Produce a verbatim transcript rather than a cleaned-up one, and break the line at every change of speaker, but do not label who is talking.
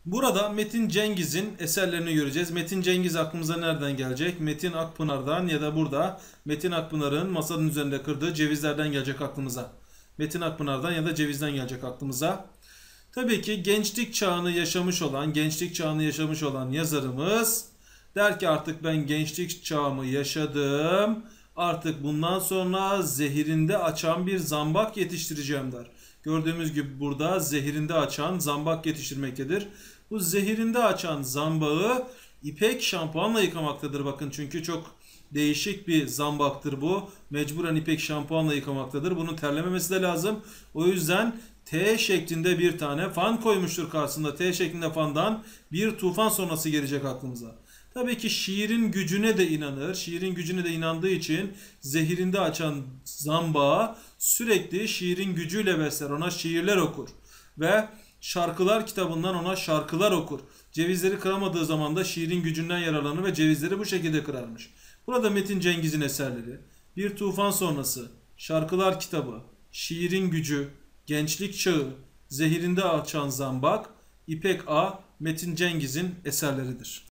Burada Metin Cengiz'in eserlerini göreceğiz. Metin Cengiz aklımıza nereden gelecek? Metin Akpınar'dan ya da burada Metin Akpınar'ın masanın üzerinde kırdığı cevizlerden gelecek aklımıza. Metin Akpınar'dan ya da cevizden gelecek aklımıza. Tabii ki gençlik çağını yaşamış olan, gençlik çağını yaşamış olan yazarımız der ki artık ben gençlik çağımı yaşadım. Artık bundan sonra zehirinde açan bir zambak yetiştireceğim der. Gördüğümüz gibi burada zehirinde açan zambak yetiştirmektedir. Bu zehirinde açan zambağı ipek şampuanla yıkamaktadır. Bakın çünkü çok değişik bir zambaktır bu. Mecburen ipek şampuanla yıkamaktadır. Bunun terlememesi de lazım. O yüzden T şeklinde bir tane fan koymuştur karşısında. T şeklinde fandan bir tufan sonrası gelecek aklımıza. Tabii ki şiirin gücüne de inanır. Şiirin gücüne de inandığı için zehirinde açan zambağı sürekli şiirin gücüyle besler. Ona şiirler okur. Ve şarkılar kitabından ona şarkılar okur. Cevizleri kıramadığı zaman da şiirin gücünden yararlanır ve cevizleri bu şekilde kırarmış. Burada Metin Cengiz'in eserleri, Bir Tufan Sonrası, Şarkılar Kitabı, Şiirin Gücü, Gençlik Çağı, Zehirinde Açan Zambak, İpek A, Metin Cengiz'in eserleridir.